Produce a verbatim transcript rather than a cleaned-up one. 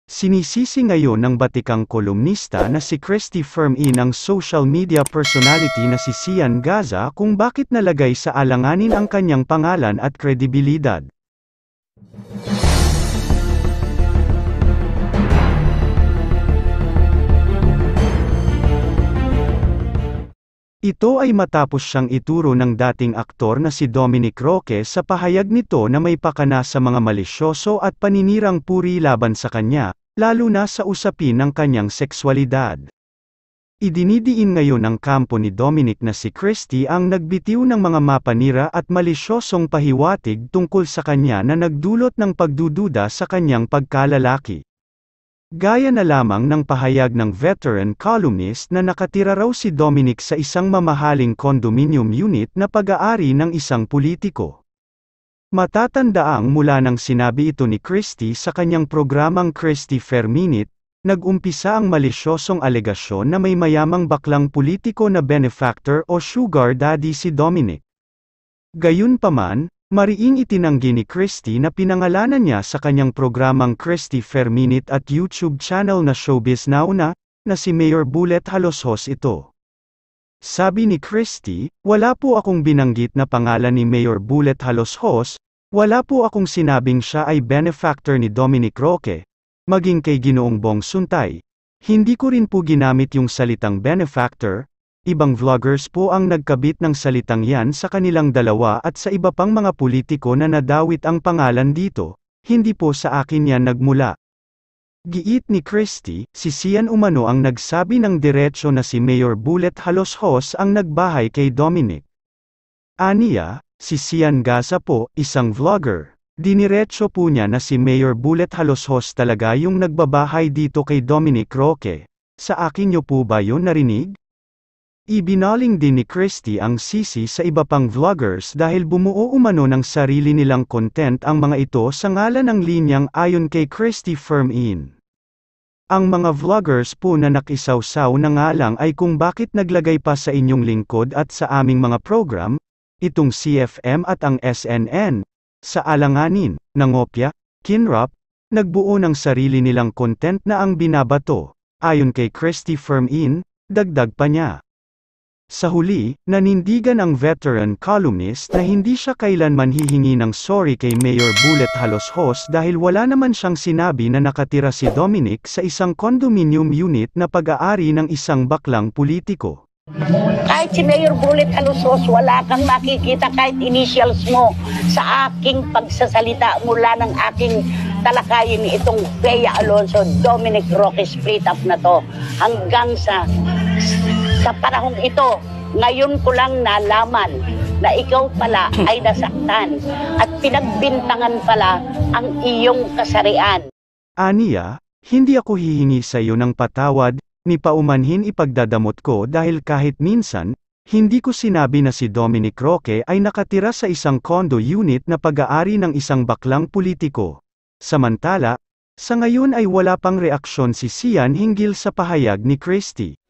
Sinisisi ngayon ng batikang kolumnista na si Christy Fermin ang social media personality na si Sian Gaza kung bakit nalagay sa alanganin ang kanyang pangalan at kredibilidad. Ito ay matapos siyang ituro ng dating aktor na si Dominic Roque sa pahayag nito na may pakana sa mga malisyoso at paninirang puri laban sa kanya, lalo na sa usapin ng kanyang sekswalidad. Idinidiin ngayon ng kampo ni Dominic na si Christy ang nagbitiw ng mga mapanira at malisyosong pahiwatig tungkol sa kanya na nagdulot ng pagdududa sa kanyang pagkalalaki. Gaya na lamang ng pahayag ng veteran columnist na nakatira raw si Dominic sa isang mamahaling condominium unit na pag-aari ng isang politiko. Matatandaang mula nang sinabi ito ni Christy sa kanyang programang Christy Ferminit, nag-umpisa ang malisyosong alegasyon na may mayamang baklang politiko na benefactor o sugar daddy si Dominic. Gayunpaman, mariing itinanggi ni Christy na pinangalanan niya sa kanyang programang Christy Ferminit at YouTube channel na Showbiz Now na, na si Mayor Bullet Haloshos ito. Sabi ni Christy, "Wala po akong binanggit na pangalan ni Mayor Bullet Haloshos, wala po akong sinabing siya ay benefactor ni Dominic Roque, maging kay Ginoong Bong Suntay. Hindi ko rin po ginamit yung salitang benefactor. Ibang vloggers po ang nagkabit ng salitang yan sa kanilang dalawa at sa iba pang mga politiko na nadawit ang pangalan dito, hindi po sa akin yan nagmula." Giit ni Christy, si Sian umano ang nagsabi ng diretsyo na si Mayor Bullet Haloshos ang nagbahay kay Dominic. Aniya, si Sian Gaza po, isang vlogger. Diniretso po niya na si Mayor Bullet Haloshos talaga yung nagbabahay dito kay Dominic Roque. Sa akin niyo po ba yun narinig? Ibinaling din ni Christy ang sisi sa iba pang vloggers dahil bumuo umano ng sarili nilang content ang mga ito sa ngalan ng linyang ayon kay Christy Fermin. Ang mga vloggers po na nakisawsaw na nga lang ay kung bakit naglagay pa sa inyong lingkod at sa aming mga program, itong C F M at ang S N N, sa alanganin, nangopya, kinrap, nagbuo ng sarili nilang content na ang binabato, ayon kay Christy Fermin, dagdag pa niya. Sa huli, nanindigan ang veteran columnist na hindi siya kailanman hihingi ng sorry kay Mayor Bullet Haloshos dahil wala naman siyang sinabi na nakatira si Dominic sa isang condominium unit na pag-aari ng isang baklang politiko. Kahit si Mayor Bullet Haloshos, wala kang makikita kahit initials mo sa aking pagsasalita mula ng aking talakayin itong Bea Alonzo, Dominic Roque split up na to hanggang sa Sa panahong ito, ngayon ko lang nalaman na ikaw pala ay nasaktan at pinagbintangan pala ang iyong kasarian. Aniya, hindi ako hihingi sa iyo ng patawad, ni paumanhin ipagdadamot ko dahil kahit minsan, hindi ko sinabi na si Dominic Roque ay nakatira sa isang condo unit na pag-aari ng isang baklang politiko. Samantala, sa ngayon ay wala pang reaksyon si Sian hinggil sa pahayag ni Christy.